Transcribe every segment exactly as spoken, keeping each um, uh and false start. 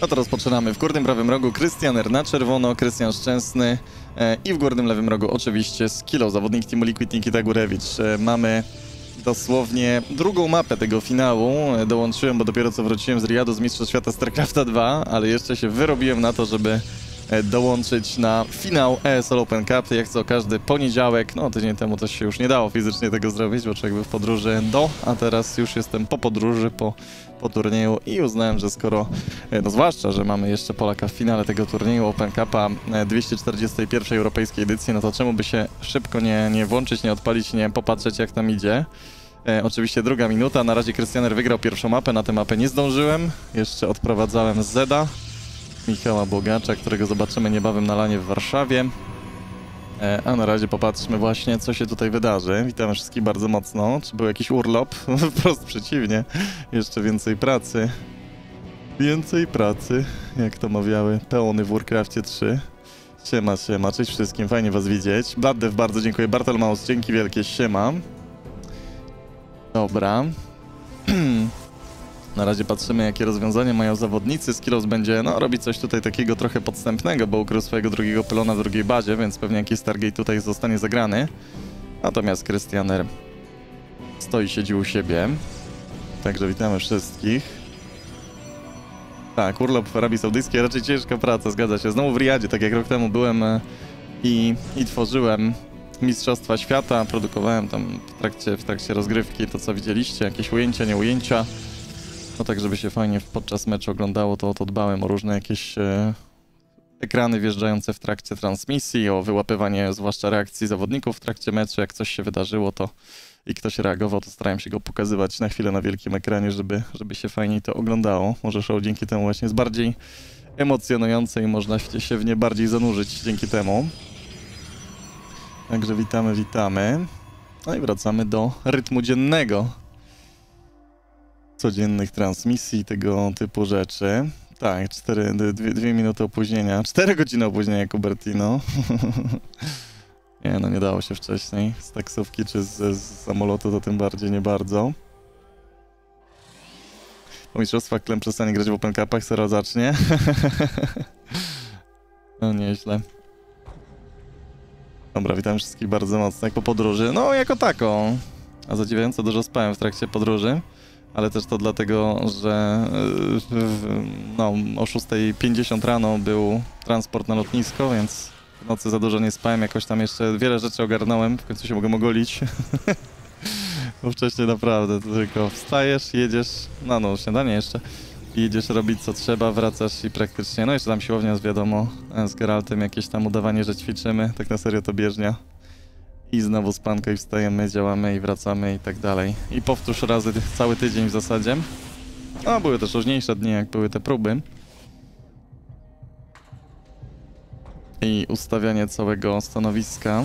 No to rozpoczynamy. W górnym prawym rogu Krystianer na czerwono, Krystian Szczęsny e, i w górnym lewym rogu oczywiście Skillow, zawodnik Teamu Liquid Nikita Górewicz. E, mamy dosłownie drugą mapę tego finału. E, dołączyłem, bo dopiero co wróciłem z Riyadu z Mistrzostw Świata StarCrafta dwa, ale jeszcze się wyrobiłem na to, żeby e, dołączyć na finał E S L Open Cup. Jak co każdy poniedziałek, no tydzień temu też się już nie dało fizycznie tego zrobić, bo człowiek był w podróży do, a teraz już jestem po podróży, po po turnieju i uznałem, że skoro, no zwłaszcza, że mamy jeszcze Polaka w finale tego turnieju Open Cupa dwieście czterdziestej pierwszej europejskiej edycji, no to czemu by się szybko nie, nie włączyć, nie odpalić, nie popatrzeć jak tam idzie. E, oczywiście druga minuta, na razie Krystianer wygrał pierwszą mapę, na tę mapę nie zdążyłem, jeszcze odprowadzałem Zeda, Michała Bogacza, którego zobaczymy niebawem na lanie w Warszawie. E, a na razie popatrzmy właśnie, co się tutaj wydarzy. Witamy wszystkich bardzo mocno. Czy był jakiś urlop? Wprost przeciwnie. Jeszcze więcej pracy. Więcej pracy, jak to mawiały peony w Warcraftie trzy. Siema, siema, cześć wszystkim, fajnie was widzieć. Bladdev, bardzo dziękuję. Bartelmaus, dzięki wielkie, siema. Dobra. Na razie patrzymy, jakie rozwiązania mają zawodnicy. Skillow będzie, no, robić coś tutaj takiego trochę podstępnego, bo ukrył swojego drugiego pylona w drugiej bazie, więc pewnie jakiś Stargate tutaj zostanie zagrany. Natomiast Krystianer stoi, siedzi u siebie. Także witamy wszystkich. Tak, urlop w Arabii Saudyjskiej, raczej ciężka praca, zgadza się. Znowu w Riyadzie, tak jak rok temu byłem i, i tworzyłem Mistrzostwa Świata, produkowałem tam w trakcie, w trakcie rozgrywki to, co widzieliście, jakieś ujęcia, nie ujęcia. No tak, żeby się fajnie podczas meczu oglądało, to, to dbałem o różne jakieś e, ekrany wjeżdżające w trakcie transmisji, o wyłapywanie zwłaszcza reakcji zawodników w trakcie meczu, jak coś się wydarzyło, to i ktoś reagował, to starałem się go pokazywać na chwilę na wielkim ekranie, żeby, żeby się fajniej to oglądało. Może show dzięki temu właśnie jest bardziej emocjonujące i można się w nie bardziej zanurzyć dzięki temu. Także witamy, witamy. No i wracamy do rytmu dziennego. Codziennych transmisji, tego typu rzeczy. Tak, cztery, dwie, dwie minuty opóźnienia. cztery godziny opóźnienia, Cubertino. Nie, no nie dało się wcześniej. Z taksówki czy z, z samolotu to tym bardziej nie bardzo. Po mistrzostwach Klem przestanie grać w Open Cupach, Sero zacznie. No nieźle. Dobra, witam wszystkich bardzo mocno. Jak po podróży? No, jako taką. A zadziwiająco dużo spałem w trakcie podróży. Ale też to dlatego, że no, o szóstej pięćdziesiąt rano był transport na lotnisko, więc w nocy za dużo nie spałem. Jakoś tam jeszcze wiele rzeczy ogarnąłem. W końcu się mogłem ogolić. Bo wcześniej naprawdę to tylko wstajesz, jedziesz, no no, śniadanie jeszcze. Jedziesz robić co trzeba, wracasz i praktycznie, no jeszcze tam siłownia jest wiadomo, z Geraltem jakieś tam udawanie, że ćwiczymy, tak na serio to bieżnia. I znowu spanko i wstajemy, działamy i wracamy i tak dalej. I powtórz razy cały tydzień w zasadzie. No, były też różniejsze dni, jak były te próby. I ustawianie całego stanowiska.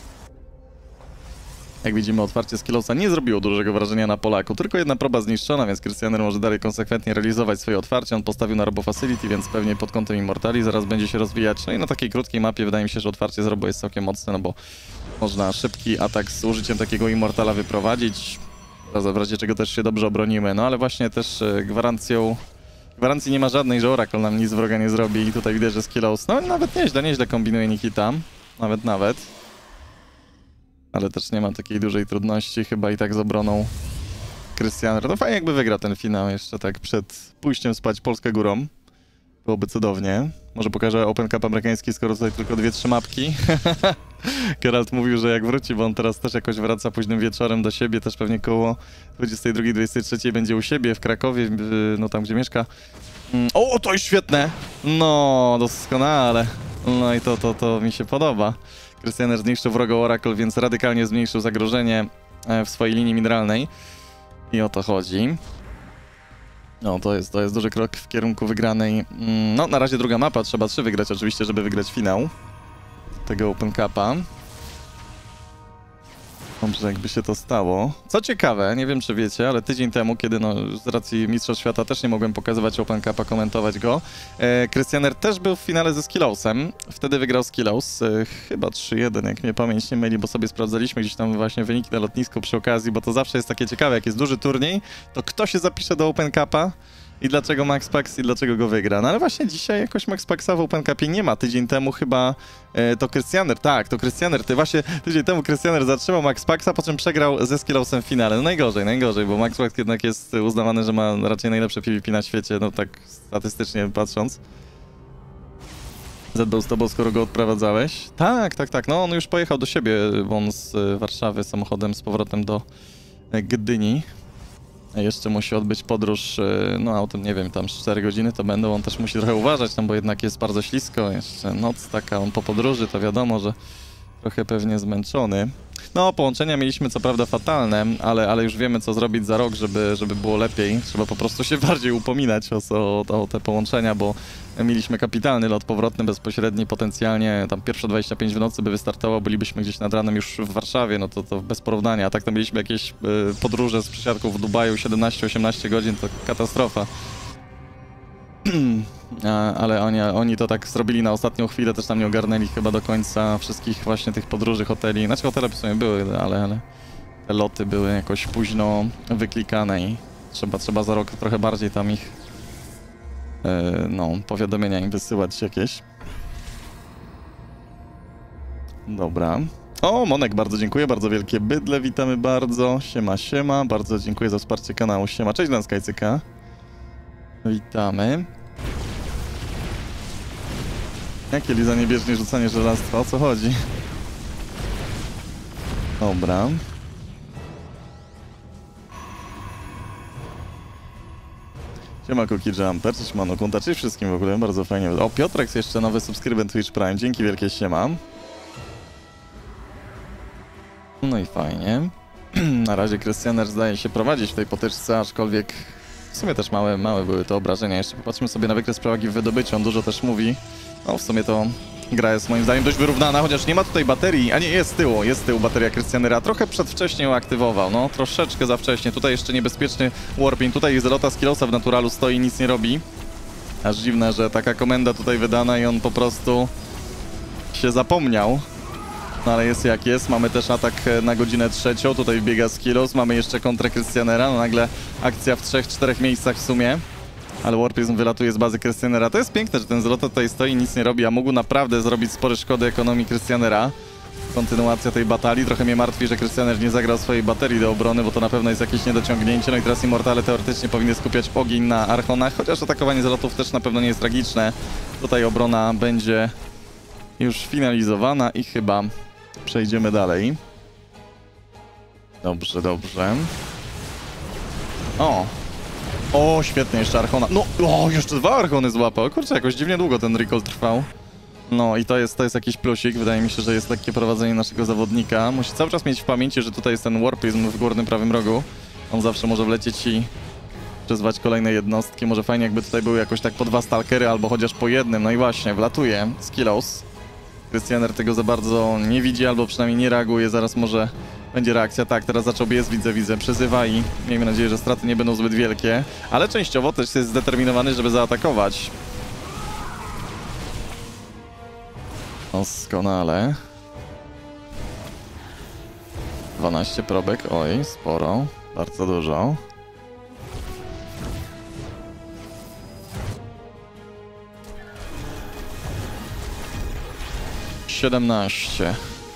Jak widzimy, otwarcie Skillowsa nie zrobiło dużego wrażenia na Polaku. Tylko jedna próba zniszczona, więc Krystianer może dalej konsekwentnie realizować swoje otwarcie. On postawił na Robo Facility, więc pewnie pod kątem Immortali zaraz będzie się rozwijać. No i na takiej krótkiej mapie wydaje mi się, że otwarcie z Robo jest całkiem mocne, no bo można szybki atak z użyciem takiego Immortala wyprowadzić. W razie czego też się dobrze obronimy. No ale właśnie też gwarancją... Gwarancji nie ma żadnej, że Oracle nam nic wroga nie zrobi i tutaj widać, że Skillows, no nawet nieźle, nieźle kombinuje Nikita. Nawet, nawet. Ale też nie ma takiej dużej trudności chyba i tak z obroną Krystianer. No fajnie jakby wygrał ten finał jeszcze tak przed pójściem spać Polskę górą. Byłoby cudownie. Może pokażę Open Cup amerykański, skoro tutaj tylko dwie, trzy mapki. Geralt mówił, że jak wróci, bo on teraz też jakoś wraca późnym wieczorem do siebie, też pewnie koło dwudziestej drugiej, dwudziestej trzeciej będzie u siebie w Krakowie, no tam gdzie mieszka. O, to jest świetne! No, doskonale. No i to, to, to mi się podoba. Krystianer zniszczył wrogo Oracle, więc radykalnie zmniejszył zagrożenie w swojej linii mineralnej. I o to chodzi. No, to jest, to jest duży krok w kierunku wygranej. No, na razie druga mapa, trzeba trzy wygrać oczywiście, żeby wygrać finał tego Open Cupa. Dobrze, jakby się to stało. Co ciekawe, nie wiem czy wiecie, ale tydzień temu, kiedy no, z racji Mistrzostw Świata też nie mogłem pokazywać Open Cupa, komentować go, e, Krystianer też był w finale ze Skillowsem. Wtedy wygrał Skillows, e, chyba trzy jeden, jak mnie pamięć nie myli, bo sobie sprawdzaliśmy gdzieś tam właśnie wyniki na lotnisku przy okazji, bo to zawsze jest takie ciekawe, jak jest duży turniej, to kto się zapisze do Open Cupa, i dlaczego Max Pax i dlaczego go wygra. No ale właśnie dzisiaj jakoś Max Paxa w Open Cupie nie ma. Tydzień temu chyba e, to Christianer, tak, to Christianer, ty właśnie tydzień temu Christianer zatrzymał Max Paxa, po czym przegrał ze Skillosem w finale. No najgorzej, najgorzej, bo Max Pax jednak jest uznawany, że ma raczej najlepsze PvP na świecie, no tak statystycznie patrząc. Zedbał z tobą, skoro go odprowadzałeś? Tak, tak, tak, no on już pojechał do siebie, bo on z Warszawy samochodem z powrotem do Gdyni. Jeszcze musi odbyć podróż, no autem, nie wiem, tam cztery godziny to będą, on też musi trochę uważać, tam, bo jednak jest bardzo ślisko, jeszcze noc taka, on po podróży, to wiadomo, że trochę pewnie zmęczony. No, połączenia mieliśmy co prawda fatalne, ale, ale już wiemy, co zrobić za rok, żeby, żeby było lepiej. Trzeba po prostu się bardziej upominać o, o, o te połączenia, bo mieliśmy kapitalny lot powrotny, bezpośredni, potencjalnie tam pierwsze dwadzieścia pięć w nocy by wystartowało, bylibyśmy gdzieś nad ranem już w Warszawie, no to, to bez porównania. A tak tam mieliśmy jakieś y, podróże z przysiadków w Dubaju, siedemnaście osiemnaście godzin, to katastrofa. A, ale oni, oni to tak zrobili na ostatnią chwilę, też tam nie ogarnęli chyba do końca wszystkich właśnie tych podróży, hoteli. Znaczy hotele w sumie były, ale, ale te loty były jakoś późno wyklikane i trzeba, trzeba za rok trochę bardziej tam ich yy, no, powiadomienia im wysyłać jakieś. Dobra. O, Monek, bardzo dziękuję, bardzo wielkie bydle, witamy bardzo. Siema, siema, bardzo dziękuję za wsparcie kanału. Siema, cześć dla Skycyka. Witamy. Jakie lizanie bieżnie, rzucanie żelastwa? O co chodzi? Dobra. Siema Cookie Jumper, cześć Mano Kunta, cześć wszystkim w ogóle, bardzo fajnie. O, Piotrek jeszcze nowy subskrybent Twitch Prime, dzięki wielkie, siema. No i fajnie. Na razie Christianer zdaje się prowadzić w tej potyczce, aczkolwiek w sumie też małe, małe były te obrażenia. Jeszcze popatrzmy sobie na wykres przewagi w wydobyciu, on dużo też mówi. No w sumie to gra jest moim zdaniem dość wyrównana, chociaż nie ma tutaj baterii, a nie, jest z tyłu, jest z tyłu bateria Christianera. Trochę przedwcześnie ją aktywował, no troszeczkę za wcześnie. Tutaj jeszcze niebezpieczny warping, tutaj Zelota Skillosa w naturalu stoi, nic nie robi. Aż dziwne, że taka komenda tutaj wydana i on po prostu się zapomniał. No ale jest jak jest, mamy też atak na godzinę trzecią, tutaj wbiega Skillos, mamy jeszcze kontrę Christianera, no nagle akcja w trzech, czterech miejscach w sumie. Ale Warprism wylatuje z bazy Christianera. To jest piękne, że ten Zelota tutaj stoi i nic nie robi, a mógł naprawdę zrobić spore szkody ekonomii Christianera. Kontynuacja tej batalii. Trochę mnie martwi, że Christianer nie zagrał swojej baterii do obrony, bo to na pewno jest jakieś niedociągnięcie. No i teraz Immortale teoretycznie powinny skupiać ogień na Archonach, chociaż atakowanie Zelotów też na pewno nie jest tragiczne. Tutaj obrona będzie już finalizowana i chyba przejdziemy dalej. Dobrze, dobrze. O! O, świetnie, jeszcze Archona. No, o, jeszcze dwa Archony złapał. Kurczę, jakoś dziwnie długo ten recall trwał. No i to jest, to jest jakiś plusik. Wydaje mi się, że jest lekkie prowadzenie naszego zawodnika. Musi cały czas mieć w pamięci, że tutaj jest ten Warprism w górnym prawym rogu. On zawsze może wlecieć i przyzwać kolejne jednostki. Może fajnie, jakby tutaj były jakoś tak po dwa stalkery, albo chociaż po jednym. No i właśnie, wlatuje Skillos. Christianer tego za bardzo nie widzi, albo przynajmniej nie reaguje. Zaraz może będzie reakcja. Tak, teraz zaczął biec, widzę, widzę, przezywa i miejmy nadzieję, że straty nie będą zbyt wielkie. Ale częściowo też jest zdeterminowany, żeby zaatakować. Doskonale. dwanaście probek, oj, sporo, bardzo dużo. siedemnaście.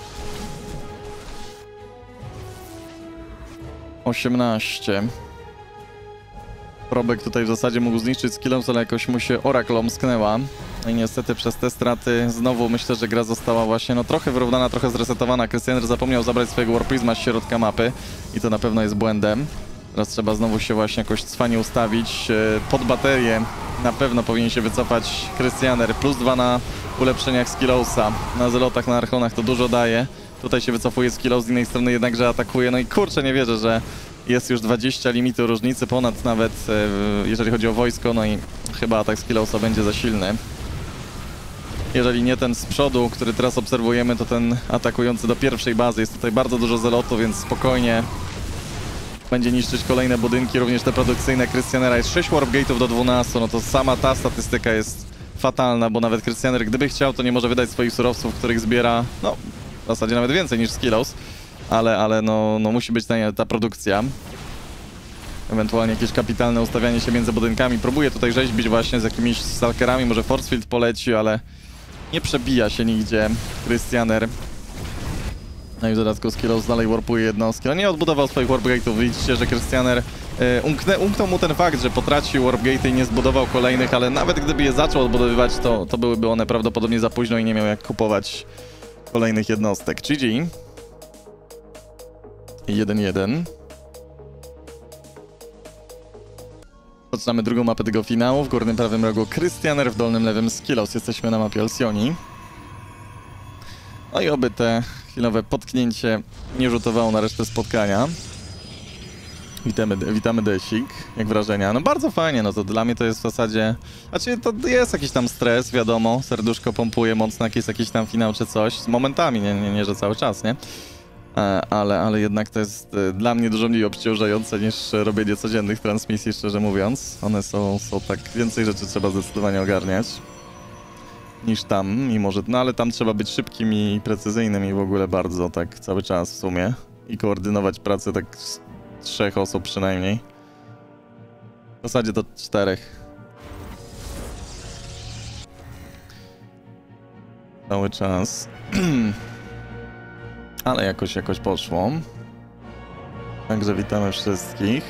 osiemnaście. Probek tutaj w zasadzie mógł zniszczyć Skillos, ale jakoś mu się Oracle omsknęła. No i niestety przez te straty znowu myślę, że gra została właśnie no trochę wyrównana, trochę zresetowana. Christianer zapomniał zabrać swojego Warprisma z środka mapy i to na pewno jest błędem. Teraz trzeba znowu się właśnie jakoś cwanie ustawić. Pod baterię na pewno powinien się wycofać Christianer. Plus dwa na ulepszeniach Skillosa. Na Zelotach, na Archonach to dużo daje. Tutaj się wycofuje Skillos, z innej strony jednakże atakuje. No i kurczę, nie wierzę, że jest już dwadzieścia limitu różnicy, ponad nawet jeżeli chodzi o wojsko. No i chyba atak Skillosa będzie za silny. Jeżeli nie ten z przodu, który teraz obserwujemy, to ten atakujący do pierwszej bazy. Jest tutaj bardzo dużo Zelotów, więc spokojnie będzie niszczyć kolejne budynki, również te produkcyjne Christianera. Jest sześć Warpgate'ów do dwunastu, no to sama ta statystyka jest fatalna, bo nawet Christianer, gdyby chciał, to nie może wydać swoich surowców, których zbiera, no, w zasadzie nawet więcej niż Skillos, ale, ale no, no musi być ta, ta produkcja. Ewentualnie jakieś kapitalne ustawianie się między budynkami. Próbuję tutaj rzeźbić właśnie z jakimiś stalkerami, może force field poleci, ale nie przebija się nigdzie Christianer. No i w dodatku Skillos dalej warpuje jednostki. On nie odbudował swoich warpgate'ów. Widzicie, że Christianer e, umknę, umknął mu ten fakt, że potracił warpgate'y i nie zbudował kolejnych, ale nawet gdyby je zaczął odbudowywać, to, to byłyby one prawdopodobnie za późno i nie miał jak kupować kolejnych jednostek. G G. jeden jeden. Zaczynamy drugą mapę tego finału. W górnym prawym rogu Christianer, w dolnym lewym Skillos. Jesteśmy na mapie Alcyoni. No i oby te chwilowe potknięcie nie rzutowało na resztę spotkania. Witamy, witamy Desik. Jak wrażenia? No bardzo fajnie, no to dla mnie to jest w zasadzie... Znaczy to jest jakiś tam stres, wiadomo. Serduszko pompuje mocno, jak jest jakiś tam finał czy coś. Z momentami, nie, nie, nie że cały czas, nie? Ale, ale jednak to jest dla mnie dużo mniej obciążające niż robienie codziennych transmisji, szczerze mówiąc. One są, są tak... Więcej rzeczy trzeba zdecydowanie ogarniać niż tam, mimo że... No ale tam trzeba być szybkim i precyzyjnym i w ogóle bardzo tak cały czas w sumie. I koordynować pracę tak z trzech osób przynajmniej. W zasadzie do czterech. Cały czas. Ale jakoś, jakoś poszło. Także witamy wszystkich.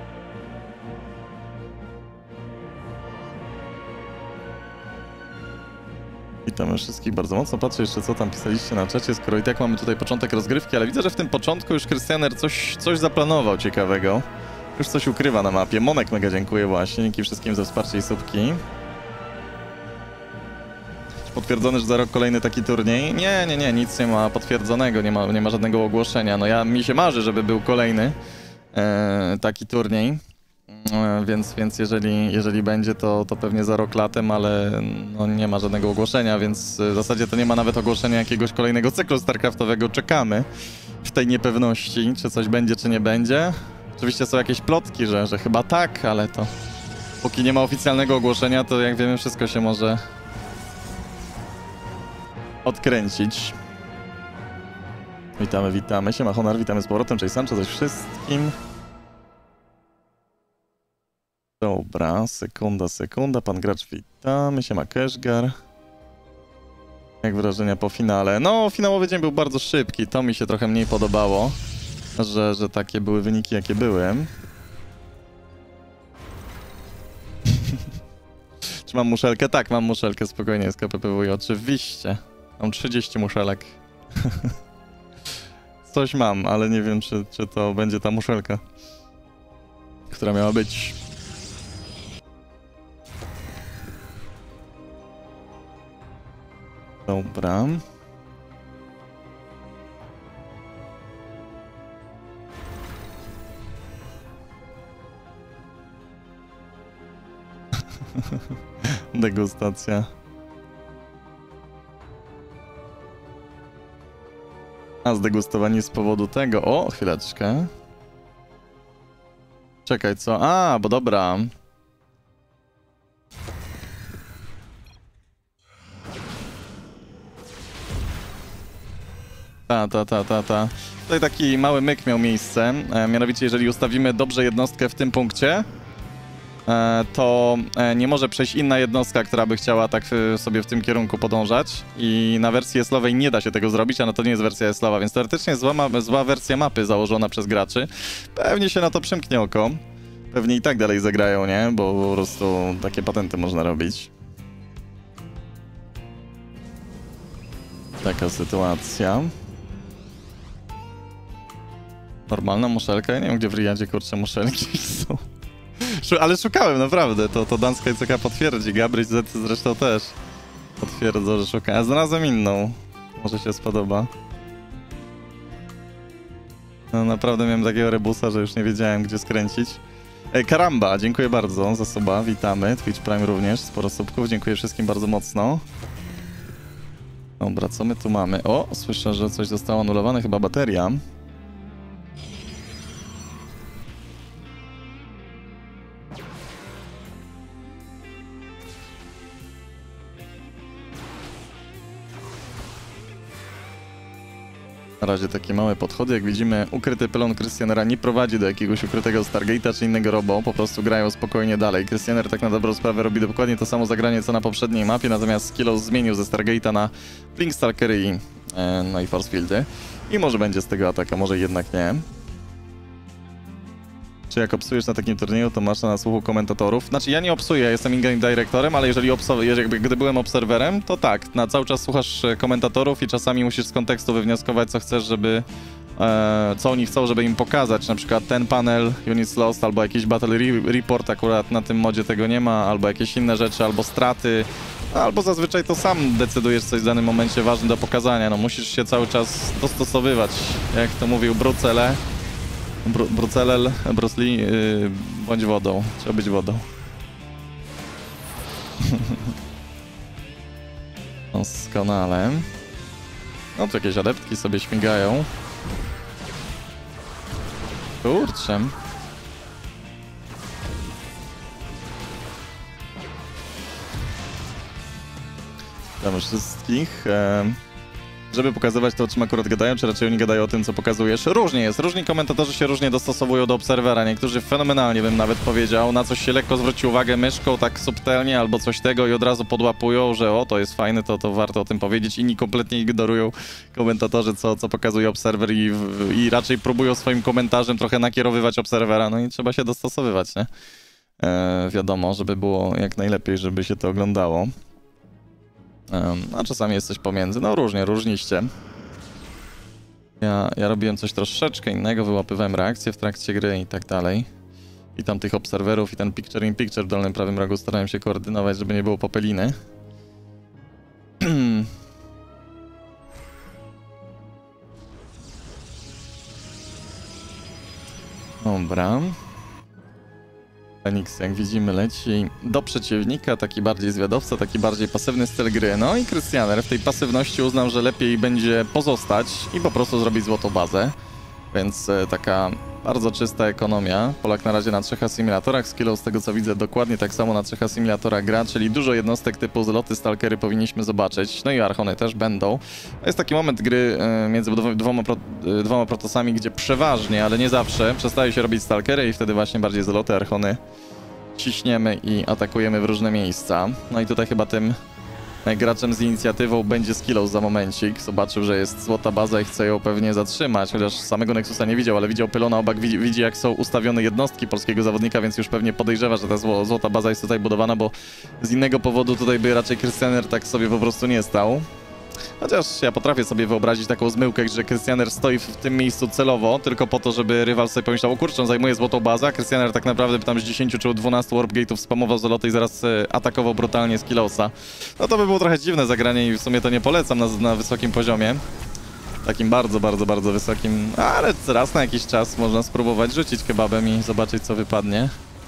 Witamy wszystkich bardzo mocno. Patrzę jeszcze, co tam pisaliście na czacie, skoro i tak mamy tutaj początek rozgrywki, ale widzę, że w tym początku już Christianer coś, coś zaplanował ciekawego. Już coś ukrywa na mapie. Monek mega dziękuję właśnie. Dzięki wszystkim za wsparcie i słupki. Potwierdzony, że za rok kolejny taki turniej? Nie, nie, nie, nic nie ma potwierdzonego, nie ma, nie ma żadnego ogłoszenia. No ja, mi się marzy, żeby był kolejny e, taki turniej. E, więc, więc jeżeli, jeżeli będzie, to, to pewnie za rok latem, ale no, nie ma żadnego ogłoszenia, więc w zasadzie to nie ma nawet ogłoszenia jakiegoś kolejnego cyklu StarCraftowego. Czekamy w tej niepewności, czy coś będzie, czy nie będzie. Oczywiście są jakieś plotki, że, że chyba tak, ale to póki nie ma oficjalnego ogłoszenia, to jak wiemy, wszystko się może odkręcić. Witamy, witamy. Siema Honor, witamy z powrotem. Cześć Sancho, cześć wszystkim. Dobra, sekunda, sekunda. Pan gracz, witamy. Siema Keszgar. Jak wrażenia po finale? No, finałowy dzień był bardzo szybki. To mi się trochę mniej podobało, że, że takie były wyniki, jakie były. Czy mam muszelkę? Tak, mam muszelkę, spokojnie, z K P P W, oczywiście. Mam trzydzieści muszelek. Coś mam, ale nie wiem, czy, czy to będzie ta muszelka, która miała być. Dobra. Degustacja. A zdegustowani z powodu tego... O, chwileczkę. Czekaj, co? A, bo dobra. Ta, ta, ta, ta, ta. Tutaj taki mały myk miał miejsce. E, mianowicie, jeżeli ustawimy dobrze jednostkę w tym punkcie, to nie może przejść inna jednostka, która by chciała tak sobie w tym kierunku podążać i na wersji eslowej nie da się tego zrobić, a no to nie jest wersja eslowa, więc teoretycznie zła, ma zła wersja mapy założona przez graczy. Pewnie się na to przymknie oko. Pewnie i tak dalej zagrają, nie? Bo po prostu takie patenty można robić. Taka sytuacja. Normalna muszelka? Ja nie wiem, gdzie w Riyadzie, kurczę, muszelki są. Ale szukałem, naprawdę, to, to Danska I C K potwierdzi, Gabryś Z zresztą też potwierdzą, że szukałem. A znalazłem inną, może się spodoba. No naprawdę miałem takiego rebusa, że już nie wiedziałem, gdzie skręcić. E, Karamba, dziękuję bardzo za suba, witamy. Twitch Prime również, sporo subków, dziękuję wszystkim bardzo mocno. Dobra, co my tu mamy? O, słyszę, że coś zostało anulowane, chyba bateria. Na razie takie małe podchody, jak widzimy ukryty pylon Christianera nie prowadzi do jakiegoś ukrytego Stargate'a czy innego robo, po prostu grają spokojnie dalej. Christianer tak na dobrą sprawę robi dokładnie to samo zagranie co na poprzedniej mapie, natomiast Skillos zmienił ze Stargate'a na Blink Stalkery i, e, no i Force Fieldy. I może będzie z tego ataka, może jednak nie. Czy jak obsujesz na takim turnieju, to masz na słuchu komentatorów? Znaczy ja nie obsuję, ja jestem in-game directorem, ale jeżeli, jeżeli gdy byłem obserwerem, to tak, na cały czas słuchasz komentatorów i czasami musisz z kontekstu wywnioskować, co chcesz, żeby... E, co oni chcą, żeby im pokazać. Na przykład ten panel, Units Lost, albo jakiś Battle re Report, akurat na tym modzie tego nie ma, albo jakieś inne rzeczy, albo straty, albo zazwyczaj to sam decydujesz, coś w danym momencie ważne do pokazania. No musisz się cały czas dostosowywać, jak to mówił Brucele. Bru Brucelel, Bruce Lee, yy, bądź wodą. Trzeba być wodą. Doskonale. No tu jakieś adeptki sobie śmigają. Kurczę. Witam wszystkich. E Żeby pokazywać to, o czym akurat gadają, czy raczej oni gadają o tym, co pokazujesz. Różnie jest. Różni komentatorzy się różnie dostosowują do obserwera. Niektórzy fenomenalnie, bym nawet powiedział, na coś się lekko zwróci uwagę myszką, tak subtelnie, albo coś tego i od razu podłapują, że o, to jest fajne, to, to warto o tym powiedzieć. Inni kompletnie ignorują komentatorzy, co, co pokazuje obserwer i, i raczej próbują swoim komentarzem trochę nakierowywać obserwera. No i trzeba się dostosowywać, nie? E, wiadomo, żeby było jak najlepiej, żeby się to oglądało. Um, a czasami jest coś pomiędzy. No różnie, różniście. Ja, ja robiłem coś troszeczkę innego, wyłapywałem reakcje w trakcie gry i tak dalej. I tam tych obserwerów i ten picture in picture w dolnym prawym rogu starałem się koordynować, żeby nie było popeliny. Dobra. Fenix, jak widzimy, leci do przeciwnika, taki bardziej zwiadowca, taki bardziej pasywny styl gry. No i Christianer w tej pasywności uznał, że lepiej będzie pozostać i po prostu zrobić złotą bazę. Więc e, taka bardzo czysta ekonomia. Polak na razie na trzech asymilatorach, Skillos z tego co widzę dokładnie tak samo na trzech asymilatorach gra, czyli dużo jednostek typu zloty, stalkery powinniśmy zobaczyć. No i archony też będą. Jest taki moment gry e, między dwoma, pro, e, dwoma protosami, gdzie przeważnie, ale nie zawsze, przestaje się robić stalkery i wtedy właśnie bardziej zloty, archony ciśniemy i atakujemy w różne miejsca. No i tutaj chyba tym graczem z inicjatywą będzie Skillos za momencik. Zobaczył, że jest złota baza i chce ją pewnie zatrzymać, chociaż samego Nexusa nie widział, ale widział pylona obok, widzi, widzi jak są ustawione jednostki polskiego zawodnika, więc już pewnie podejrzewa, że ta zło, złota baza jest tutaj budowana, bo z innego powodu tutaj by raczej Christianer tak sobie po prostu nie stał. Chociaż ja potrafię sobie wyobrazić taką zmyłkę, że Christianer stoi w tym miejscu celowo, tylko po to, żeby rywal sobie pomyślał, o kurczę, on zajmuje złotą bazę, a Christianer tak naprawdę by tam z dziesięciu czy dwunastu warp gate'ów spamował zoloty i zaraz e, atakował brutalnie Skillosa. No to by było trochę dziwne zagranie i w sumie to nie polecam na, na wysokim poziomie. Takim bardzo, bardzo, bardzo wysokim, ale raz na jakiś czas można spróbować rzucić kebabem i zobaczyć, co wypadnie.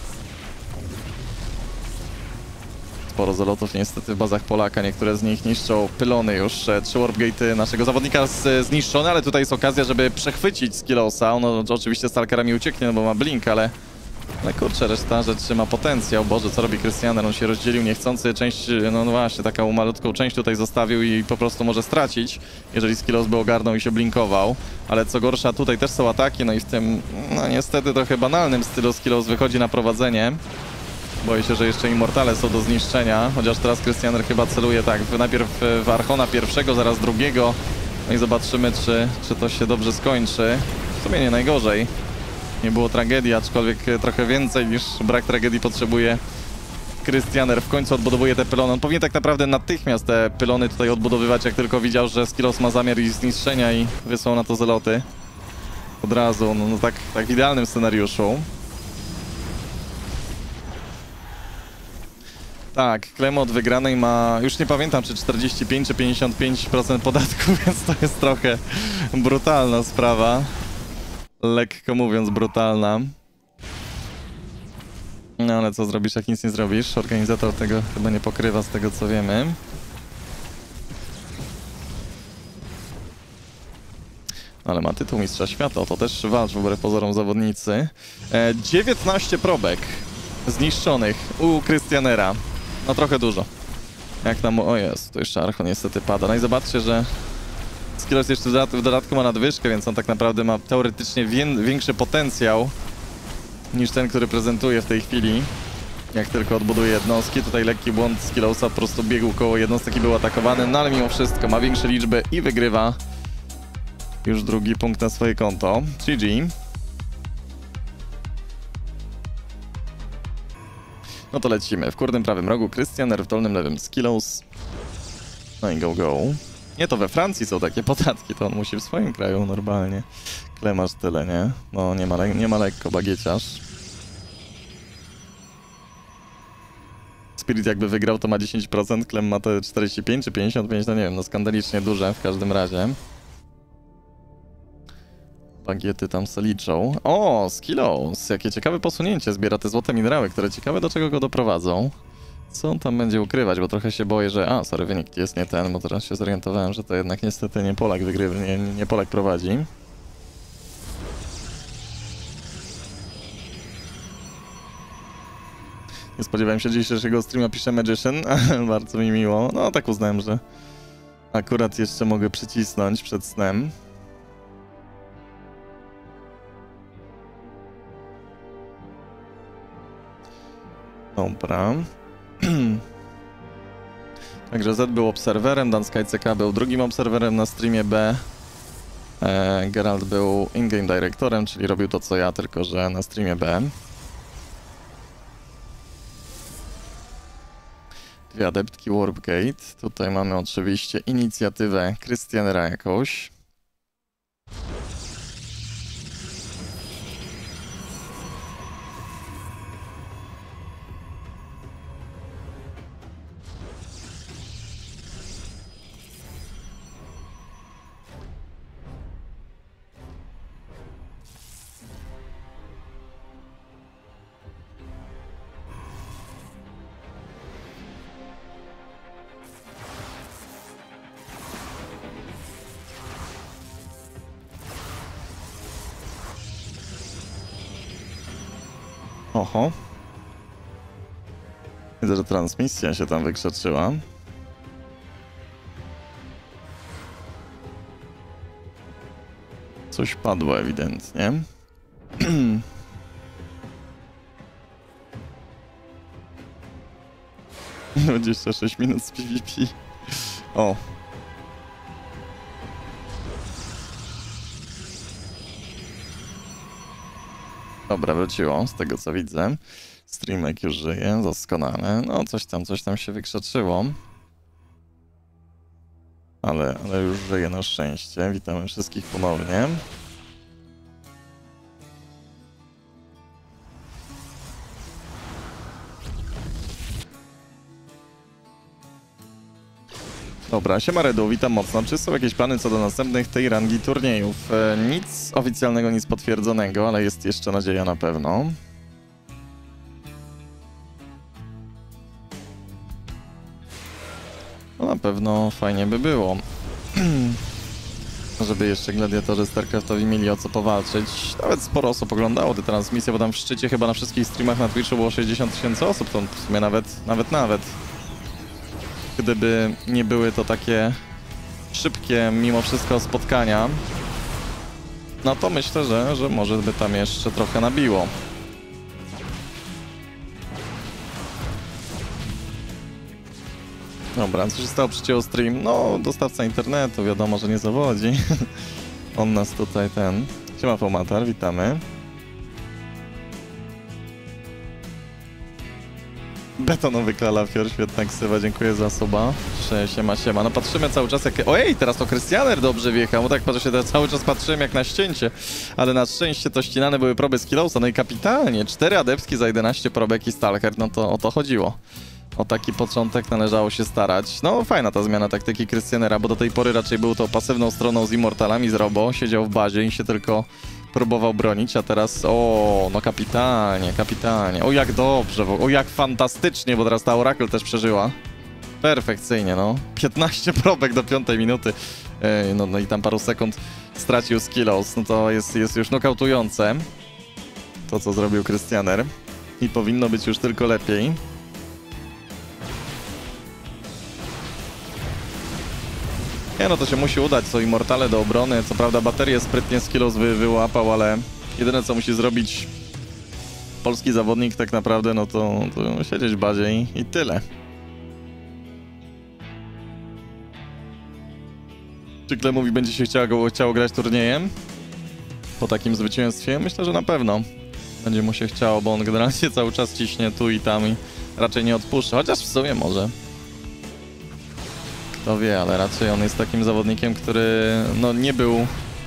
Sporo zolotów niestety w bazach Polaka, niektóre z nich niszczą pylony już. Trzy warpgate'y naszego zawodnika z, zniszczone, ale tutaj jest okazja, żeby przechwycić Skillosa. Ono oczywiście stalkerami ucieknie, no bo ma blink, ale... Ale kurczę, reszta rzeczy ma potencjał. Boże, co robi Christianer? On się rozdzielił niechcący, część, no, no właśnie, taką malutką część tutaj zostawił i po prostu może stracić, jeżeli Skillos by ogarnął i się blinkował. Ale co gorsza, tutaj też są ataki, no i w tym, no niestety trochę banalnym stylu Skillos wychodzi na prowadzenie. Boję się, że jeszcze Immortale są do zniszczenia, chociaż teraz Christianer chyba celuje tak, najpierw w Archona pierwszego, zaraz drugiego. No i zobaczymy, czy, czy to się dobrze skończy. W sumie nie najgorzej. Nie było tragedii, aczkolwiek trochę więcej niż brak tragedii potrzebuje Christianer. W końcu odbudowuje te pylony. On powinien tak naprawdę natychmiast te pylony tutaj odbudowywać, jak tylko widział, że Skillos ma zamiar ich zniszczenia i wysłał na to zeloty. Od razu, no, no tak, tak w idealnym scenariuszu. Tak, Klemo od wygranej ma, już nie pamiętam, czy czterdzieści pięć czy pięćdziesiąt pięć procent podatku, więc to jest trochę brutalna sprawa. Lekko mówiąc brutalna. No ale co zrobisz, jak nic nie zrobisz? Organizator tego chyba nie pokrywa z tego, co wiemy. Ale ma tytuł Mistrza Świata, o to też walcz wbrew pozorom zawodnicy. E, dziewiętnaście probek zniszczonych u Christianera. No trochę dużo. Jak tam... O jest, to jeszcze Archon niestety pada. No i zobaczcie, że Skillos jeszcze w dodatku ma nadwyżkę, więc on tak naprawdę ma teoretycznie większy potencjał niż ten, który prezentuje w tej chwili. Jak tylko odbuduje jednostki, tutaj lekki błąd Skillosa, po prostu biegł koło jednostek i był atakowany, no ale mimo wszystko ma większe liczby i wygrywa już drugi punkt na swoje konto. G G. No to lecimy. W górnym prawym rogu Christianer, w dolnym lewym Skillos. No i go, go. Nie, to we Francji są takie podatki, to on musi w swoim kraju normalnie. Klemasz tyle, nie? No nie ma, le nie ma lekko, bagieciarz. Spirit jakby wygrał, to ma dziesięć procent, Klem ma te czterdzieści pięć czy pięćdziesiąt pięć, no nie wiem, no skandalicznie duże w każdym razie. Bagiety tam se liczą. O, Skillos! Jakie ciekawe posunięcie, zbiera te złote minerały, które ciekawe do czego go doprowadzą. Co on tam będzie ukrywać, bo trochę się boję, że... A, sorry, wynik jest nie ten, bo teraz się zorientowałem, że to jednak niestety nie Polak wygrywa, nie, nie Polak prowadzi. Nie spodziewałem się dzisiejszego streama, pisze Magician, bardzo mi miło. No tak uznałem, że akurat jeszcze mogę przycisnąć przed snem. Dobra. Także Z był obserwerem, Dansky C K był drugim obserwerem na streamie B. E, Geralt był in-game dyrektorem, czyli robił to co ja, tylko że na streamie B. Dwie adeptki Warpgate. Tutaj mamy oczywiście inicjatywę Christianera jakąś. Oho. Widzę, że transmisja się tam wykrzeczyła. Coś padło ewidentnie. dwadzieścia sześć minut z PvP. O. Dobra, wróciło, z tego co widzę. Streamek już żyje, doskonale. No, coś tam, coś tam się wykrzeczyło. Ale, ale już żyje na szczęście. Witamy wszystkich ponownie. Dobra, siema Redu, witam mocno. Czy są jakieś plany co do następnych tej rangi turniejów? E, nic oficjalnego, nic potwierdzonego, ale jest jeszcze nadzieja na pewno. No na pewno fajnie by było, żeby jeszcze gladiatorzy StarCraftowi mieli o co powalczyć. Nawet sporo osób oglądało te transmisje, bo tam w szczycie chyba na wszystkich streamach na Twitchu było sześćdziesiąt tysięcy osób, to w sumie nawet, nawet, nawet. Gdyby nie były to takie szybkie mimo wszystko spotkania, no to myślę, że, że może by tam jeszcze trochę nabiło. Dobra, co się stało? Przycięło stream? No, dostawca internetu, wiadomo, że nie zawodzi. On nas tutaj ten... Siema Fomatar, witamy. Betonowy kalafior, świetna ksywa, dziękuję za suba. Siema, siema. No patrzymy cały czas jak... Ojej, teraz to Christianer dobrze wjechał. No tak, patrzę się, teraz cały czas patrzyłem jak na ścięcie. Ale na szczęście to ścinane były proby Skillosa. No i kapitalnie. Cztery adeptki za jedenaście probek i Stalker. No to o to chodziło. O taki początek należało się starać. No fajna ta zmiana taktyki Christianera, bo do tej pory raczej był to pasywną stroną z Immortalami, z Robo. Siedział w bazie i się tylko próbował bronić, a teraz o, no kapitalnie, kapitalnie. O jak dobrze, o jak fantastycznie, bo teraz ta Oracle też przeżyła. Perfekcyjnie, no. piętnaście probek do piątej minuty. Ej, no, no i tam paru sekund stracił Skillos. No to jest, jest już nokautujące. To, co zrobił Christianer. I powinno być już tylko lepiej. Nie no, to się musi udać, są Immortale do obrony, co prawda baterię sprytnie Skillos wy, wyłapał, ale jedyne co musi zrobić polski zawodnik tak naprawdę, no to, to siedzieć w bazie i, i tyle. Czy Klemowi będzie się chciało, chciało grać turniejem po takim zwycięstwie? Myślę, że na pewno będzie mu się chciało, bo on generalnie cały czas ciśnie tu i tam i raczej nie odpuszcza, chociaż w sumie może. Kto wie, ale raczej on jest takim zawodnikiem, który no nie był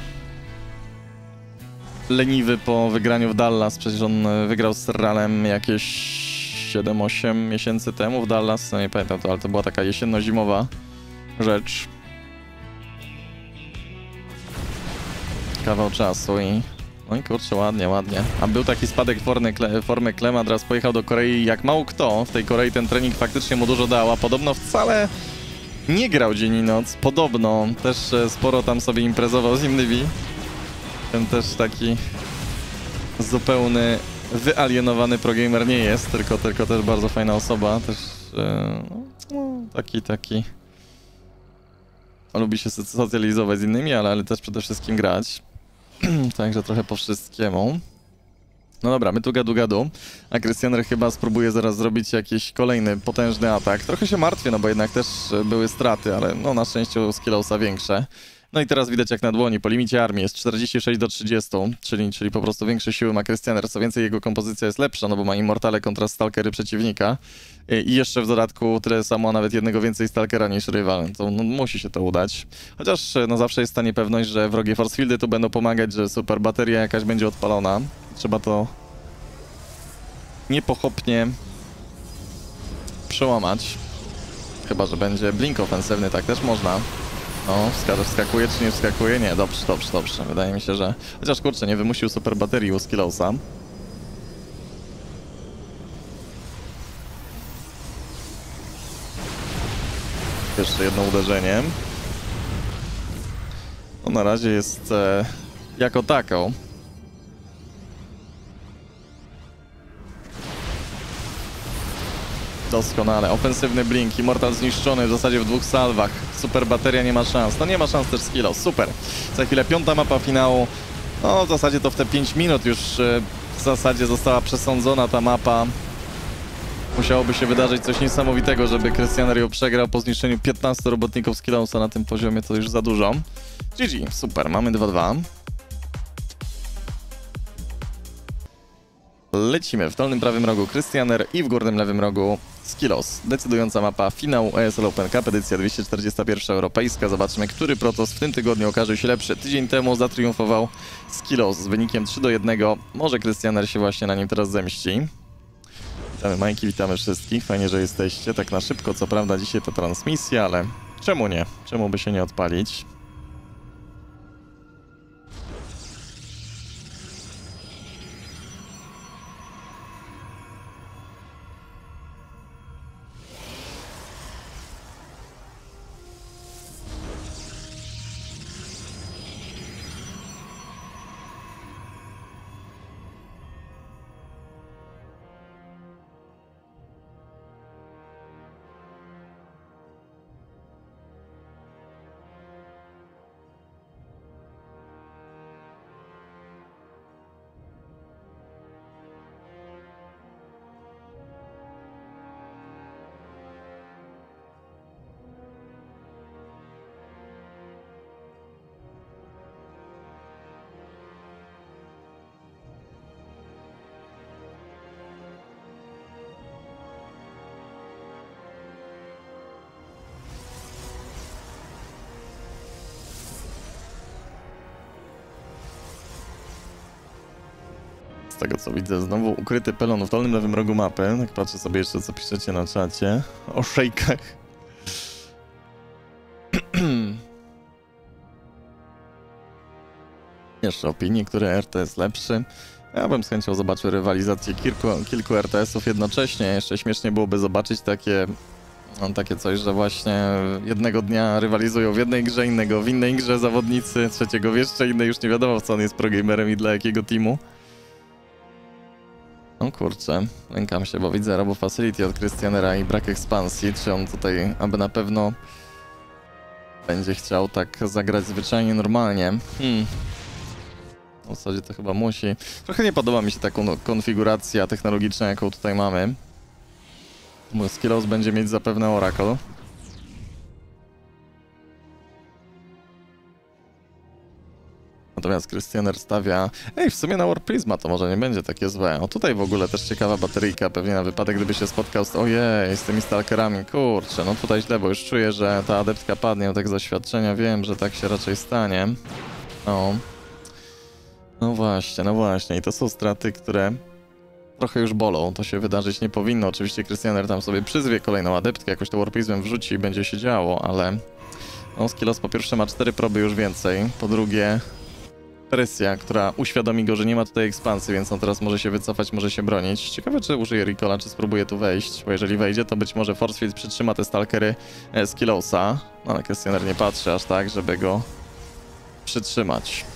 leniwy po wygraniu w Dallas. Przecież on wygrał z Serralem jakieś siedem osiem miesięcy temu w Dallas. No nie pamiętam to, ale to była taka jesienno-zimowa rzecz. Kawał czasu i... No i kurczę, ładnie, ładnie. A był taki spadek formy, kle, formy Klema, teraz pojechał do Korei jak mało kto. W tej Korei ten trening faktycznie mu dużo dał, a podobno wcale nie grał dzień i noc. Podobno też sporo tam sobie imprezował z innymi. Ten też taki zupełny wyalienowany progamer nie jest, tylko, tylko też bardzo fajna osoba. Też no, taki, taki... Lubi się socjalizować z innymi, ale, ale też przede wszystkim grać. Także trochę po wszystkiemu. No dobra, my tu gadu gadu, a Christianer chyba spróbuje zaraz zrobić jakiś kolejny potężny atak. Trochę się martwię, no bo jednak też były straty, ale no na szczęście u Skillowsa większe. No i teraz widać jak na dłoni, po limicie armii jest czterdzieści sześć do trzydziestu, czyli, czyli po prostu większe siły ma Christianer. Co więcej, jego kompozycja jest lepsza, no bo ma Immortale kontra Stalkery przeciwnika. I jeszcze w dodatku tyle samo, a nawet jednego więcej Stalkera niż rywal. To no, musi się to udać. Chociaż no zawsze jest w stanie pewność, że wrogie force fieldy tu będą pomagać, że super bateria jakaś będzie odpalona. Trzeba to niepochopnie przełamać. Chyba że będzie blink ofensywny, tak też można. No, wskakuje czy nie wskakuje? Nie, dobrze, dobrze, dobrze. Wydaje mi się, że... Chociaż kurczę, nie wymusił super baterii u Skillowsa. Jeszcze jedno uderzenie. No na razie jest e, jako taką. Doskonale. Ofensywny blink. Immortal zniszczony w zasadzie w dwóch salwach. Super bateria nie ma szans. No nie ma szans też Skillos. Super. Za chwilę piąta mapa finału. No w zasadzie to w te pięć minut już e, w zasadzie została przesądzona ta mapa. Musiałoby się wydarzyć coś niesamowitego, żeby Christianer ją przegrał po zniszczeniu piętnastu robotników Skillowsa na tym poziomie, to już za dużo. G G, super, mamy dwa dwa. Lecimy w dolnym prawym rogu Christianer i w górnym lewym rogu Skillos. Decydująca mapa finału E S L Open Cup, edycja dwieście czterdziesta pierwsza europejska. Zobaczmy, który Protoss w tym tygodniu okaże się lepszy. Tydzień temu zatriumfował Skillos z wynikiem trzy do jednego. Może Christianer się właśnie na nim teraz zemści. Witamy Majki, witamy wszystkich. Fajnie, że jesteście. Tak na szybko, co prawda dzisiaj to transmisja, ale czemu nie? Czemu by się nie odpalić? Z tego co widzę, znowu ukryty pelon w dolnym lewym rogu mapy. Tak patrzę sobie jeszcze, co piszecie na czacie. O szejkach. Jeszcze opinie, który R T jest lepszy. Ja bym z chęcią zobaczył rywalizację kilku, kilku R T S-ów jednocześnie. Jeszcze śmiesznie byłoby zobaczyć takie, no, takie coś, że właśnie jednego dnia rywalizują w jednej grze, innego w innej grze zawodnicy, trzeciego w jeszcze innej. Już nie wiadomo, co on jest progamerem i dla jakiego teamu. No kurczę, lękam się, bo widzę Robo Facility od Christianera i brak ekspansji. Czy on tutaj aby na pewno będzie chciał tak zagrać zwyczajnie normalnie. Hmm. W zasadzie to chyba musi. Trochę nie podoba mi się ta konfiguracja technologiczna, jaką tutaj mamy. Bo Skillos będzie mieć zapewne Oracle. Natomiast Christianer stawia... Ej, w sumie na War Prisma to może nie będzie takie złe. O, tutaj w ogóle też ciekawa bateryjka, pewnie na wypadek, gdyby się spotkał z... Ojej, z tymi stalkerami, kurczę, no tutaj źle, bo już czuję, że ta adeptka padnie, tak z doświadczenia wiem, że tak się raczej stanie. No. No właśnie, no właśnie. I to są straty, które trochę już bolą. To się wydarzyć nie powinno. Oczywiście Christianer tam sobie przyzwie kolejną adeptkę, jakoś to War Prismem wrzuci i będzie się działo, ale... No, Skillos po pierwsze ma cztery proby już więcej, po drugie... presja, która uświadomi go, że nie ma tutaj ekspansji, więc on teraz może się wycofać, może się bronić. Ciekawe, czy użyje Recola, czy spróbuje tu wejść, bo jeżeli wejdzie, to być może Force Field przytrzyma te stalkery Skillosa, ale Christianer nie patrzy aż tak, żeby go przytrzymać.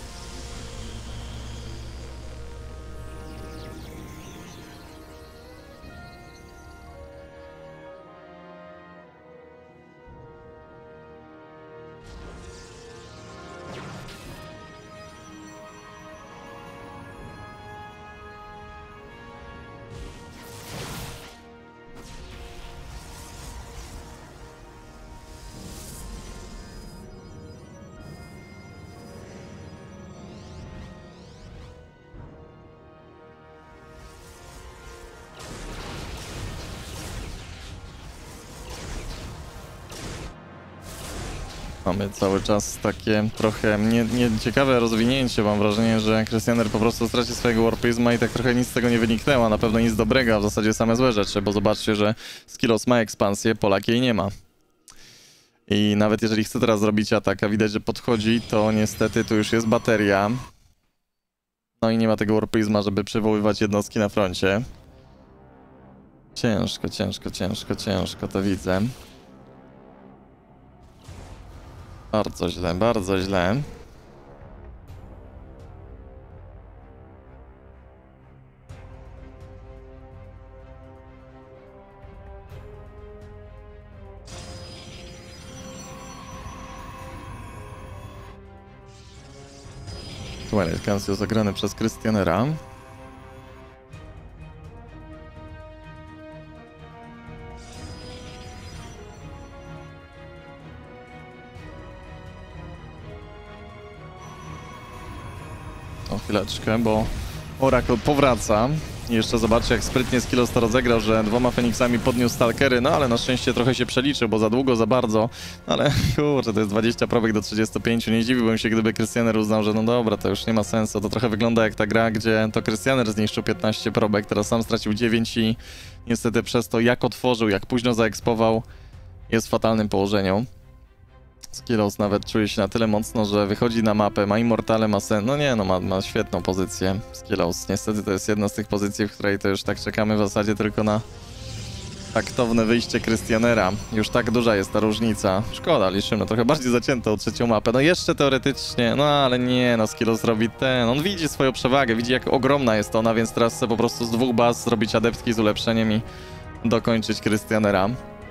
Mamy cały czas takie trochę nie, nieciekawe rozwinięcie. Mam wrażenie, że Christianer po prostu straci swojego War Prisma i tak trochę nic z tego nie wyniknęło. Na pewno nic dobrego, a w zasadzie same złe rzeczy, bo zobaczcie, że Skillos ma ekspansję, Polak jej nie ma. I nawet jeżeli chce teraz zrobić atak, a widać, że podchodzi, to niestety tu już jest bateria. No i nie ma tego War Prisma, żeby przywoływać jednostki na froncie. Ciężko, ciężko, ciężko, ciężko, to widzę. Bardzo źle, bardzo źle. Twilight Cansio zagrany przez Christianera. O chwileczkę, bo Oracle powraca. I jeszcze zobaczcie, jak sprytnie Skillos to rozegrał, że dwoma Feniksami podniósł stalkery, no ale na szczęście trochę się przeliczył, bo za długo, za bardzo. Ale kurczę, to jest dwadzieścia probek do trzydziestu pięciu. Nie zdziwiłbym się, gdyby Christianer uznał, że no dobra, to już nie ma sensu. To trochę wygląda jak ta gra, gdzie to Christianer zniszczył piętnaście probek, teraz sam stracił dziewięć i niestety przez to, jak otworzył, jak późno zaekspował, jest w fatalnym położeniu. Skillos nawet czuje się na tyle mocno, że wychodzi na mapę, ma Immortale, ma sen. No nie, no ma, ma świetną pozycję Skillos. Niestety to jest jedna z tych pozycji, w której to już tak czekamy w zasadzie tylko na taktowne wyjście Christianera. Już tak duża jest ta różnica. Szkoda, liczymy trochę bardziej zaciętą trzecią mapę. No jeszcze teoretycznie, no ale nie, no Skillos robi ten. On widzi swoją przewagę, widzi jak ogromna jest ona, więc teraz chce po prostu z dwóch baz zrobić adeptki z ulepszeniem i dokończyć Christianera.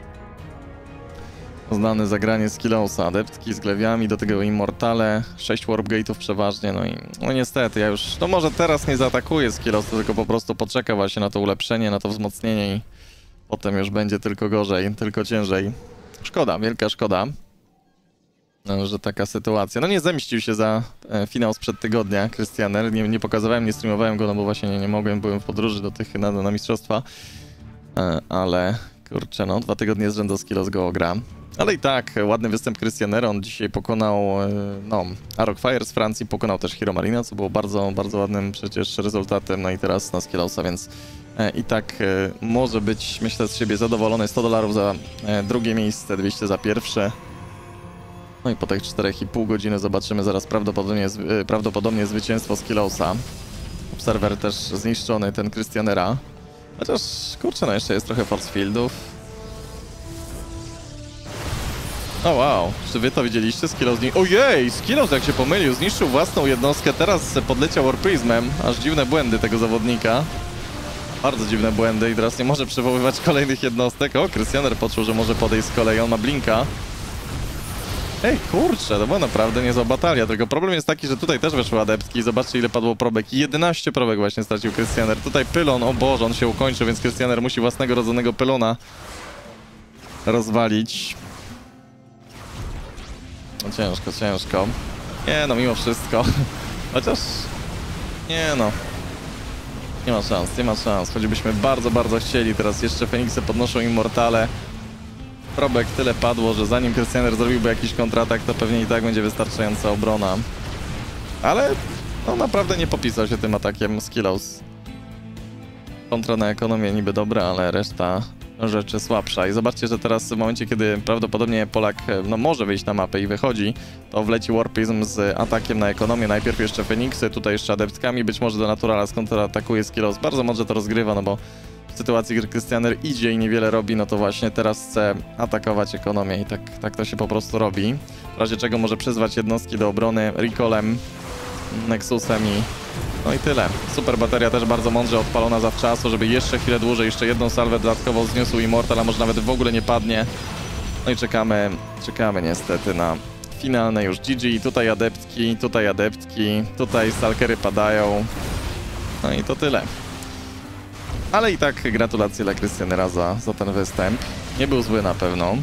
Znane zagranie Skillosa, adeptki z glewiami, do tego Immortale, sześć Warp Gate'ów przeważnie, no i no niestety, ja już, no może teraz nie zaatakuję Skillos, tylko po prostu poczeka właśnie na to ulepszenie, na to wzmocnienie i potem już będzie tylko gorzej, tylko ciężej. Szkoda, wielka szkoda, no, że taka sytuacja. No nie zemścił się za e, finał sprzed tygodnia Christianer, nie, nie pokazywałem, nie streamowałem go, no bo właśnie nie, nie mogłem, byłem w podróży do tych na, na mistrzostwa, e, ale kurczę, no dwa tygodnie z rzędu Skillos go ogra. Ale i tak, ładny występ Christianera, on dzisiaj pokonał, no, Arok Fire z Francji, pokonał też Hero Marina, co było bardzo, bardzo ładnym przecież rezultatem, no i teraz na Skillosa, więc e, i tak e, może być, myślę, z siebie zadowolony. sto dolarów za e, drugie miejsce, dwieście za pierwsze. No i po tych czterech i pół godziny zobaczymy zaraz prawdopodobnie, e, prawdopodobnie zwycięstwo Skillosa. Obserwer też zniszczony, ten Christianera. Chociaż, kurczę, no jeszcze jest trochę force fieldów. O wow, czy wy to widzieliście? Skillos zni... Ojej, Skillos jak się pomylił, zniszczył własną jednostkę, teraz podleciał War Prismem. Aż dziwne błędy tego zawodnika. Bardzo dziwne błędy i teraz nie może przywoływać kolejnych jednostek. O, Christianer poczuł, że może podejść z kolei, on ma blinka. Ej, kurczę, to była naprawdę niezła batalia, tylko problem jest taki, że tutaj też weszły adeptki i zobaczcie ile padło probek. jedenaście probek właśnie stracił Krystianer. Tutaj pylon, o Boże, on się ukończył, więc Krystianer musi własnego rodzonego pylona rozwalić. No ciężko, ciężko. Nie no, mimo wszystko. Chociaż... Nie no. Nie ma szans, nie ma szans. Choćbyśmy bardzo, bardzo chcieli. Teraz jeszcze Feniksy podnoszą Immortale. Probek tyle padło, że zanim Krystianer zrobiłby jakiś kontratak, to pewnie i tak będzie wystarczająca obrona. Ale no naprawdę nie popisał się tym atakiem Skillows. Kontra na ekonomię niby dobra, ale reszta rzeczy słabsza. I zobaczcie, że teraz w momencie, kiedy prawdopodobnie Polak no, może wyjść na mapę i wychodzi, to wleci Warpizm z atakiem na ekonomię. Najpierw jeszcze Feniksy, tutaj jeszcze adeptkami, być może do Naturala skontratakuje Skillows. Bardzo mądrze to rozgrywa, no bo w sytuacji, gdy Krystianer idzie i niewiele robi, no to właśnie teraz chce atakować ekonomię i tak, tak to się po prostu robi. W razie czego może przyzwać jednostki do obrony Recallem, Nexusem i no i tyle. Super bateria też bardzo mądrze odpalona zawczasu, żeby jeszcze chwilę dłużej, jeszcze jedną salwę dodatkowo zniósł Immortal, a może nawet w ogóle nie padnie. No i czekamy, czekamy niestety na finalne już G G. Tutaj adeptki, tutaj adeptki, tutaj stalkery padają. No i to tyle. Ale i tak gratulacje dla Krystianera za, za ten występ. Nie był zły na pewno.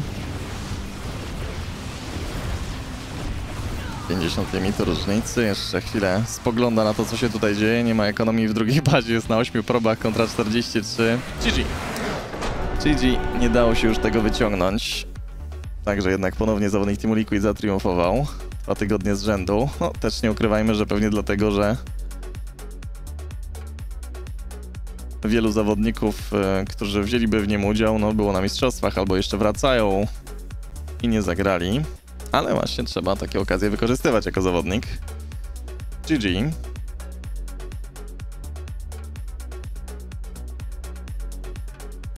pięćdziesiąt limitu różnicy. Jeszcze chwilę spogląda na to, co się tutaj dzieje. Nie ma ekonomii w drugiej bazie. Jest na ośmiu probach kontra czterdzieści trzy. G G. G G. Nie dało się już tego wyciągnąć. Także jednak ponownie zawodnik Teamu Liquid zatriumfował. Dwa tygodnie z rzędu. No też nie ukrywajmy, że pewnie dlatego, że wielu zawodników, y, którzy wzięliby w nim udział, no było na mistrzostwach albo jeszcze wracają i nie zagrali. Ale właśnie trzeba takie okazje wykorzystywać jako zawodnik. G G.